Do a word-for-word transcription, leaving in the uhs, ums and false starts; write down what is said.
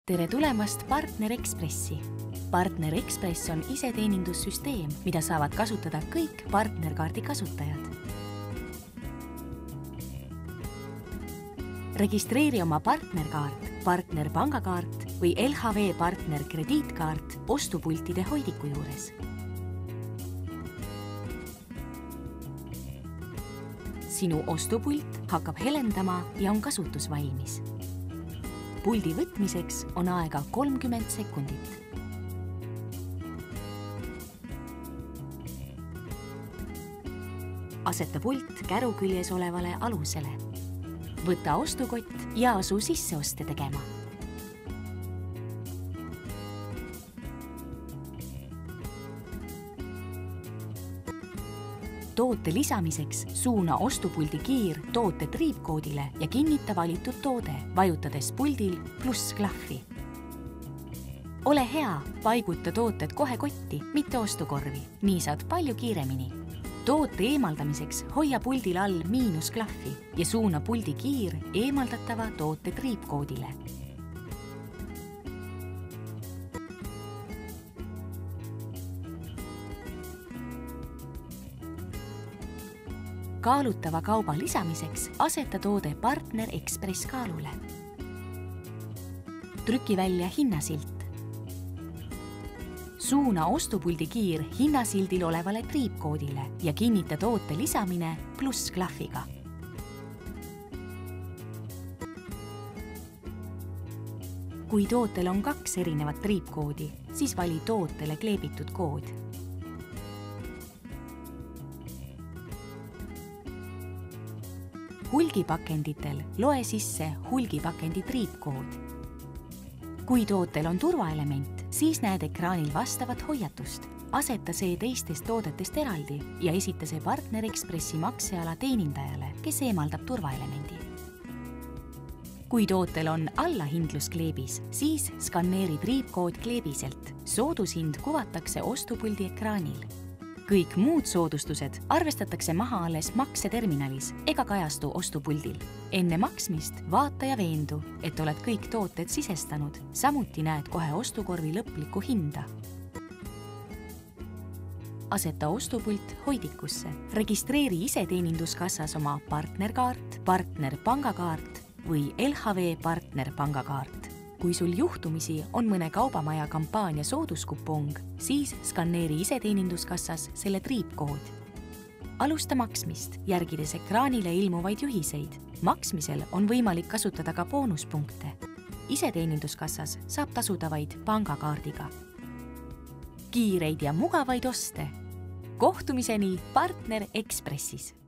tere tulemast Partner Ekspressi! Partner Ekspress on iseteenindussüsteem, mida saavad kasutada kõik partnerkaardi kasutajad. Registreeri oma partnerkaart, partner pangakaart või L H V partner krediitkaart ostupultide hoidiku juures. Sinu ostupult hakkab helendama ja on kasutusvalmis. Puldi võtmiseks on aega kolmkümmend sekundit. Aseta pult käru küljes olevale alusele. Võta ostukott ja asu sisseoste tegema. Toote lisamiseks suuna ostupuldi kiir toote triipkoodile ja kinnita valitud toode, vajutades puldil pluss klahvi. Ole hea, paiguta tooted kohe kotti, mitte ostukorvi. Nii saad palju kiiremini. Toote eemaldamiseks hoia puldil all miinus klahvi ja suuna puldi kiir eemaldatava toote triipkoodile. Kaalutava kauba lisamiseks aseta toode Partner Ekspress kaalule. Trüki välja hinnasilt. Suuna ostupuldi kiir hinnasildil olevale triipkoodile ja kinnita toote lisamine pluss klahviga. Kui tootel on kaks erinevat triipkoodi, siis vali tootele kleebitud kood. Hulgipakenditel loe sisse hulgipakendi triipkood. Kui tootel on turvaelement, siis näed ekraanil vastavat hoiatust. Aseta see teistest toodetest eraldi ja esita see Partner Ekspressi makseala teenindajale, kes eemaldab turvaelemendi. Kui tootel on allahindluskleebis, siis skanneeri triipkood kleebiselt. Soodushind kuvatakse ostupuldi ekraanil. Kõik muud soodustused arvestatakse maha alles makseterminalis ega kajastu ostupuldil. Enne maksmist vaata ja veendu, et oled kõik tooted sisestanud. Samuti näed kohe ostukorvi lõplikku hinda. Aseta ostupult hoidikusse. Registreeri iseteeninduskassas oma partnerkaart, partner pangakaart või L H V partner pangakaart. Kui sul juhtumisi on mõne kaubamaja kampaania sooduskupong, siis skanneeri iseteeninduskassas selle triipkood. Alusta maksmist, järgides ekraanile ilmuvaid juhiseid. Maksmisel on võimalik kasutada ka boonuspunkte. Iseteeninduskassas saab tasuda vaid pangakaardiga. Kiireid ja mugavaid oste! Kohtumiseni Partner Ekspressis!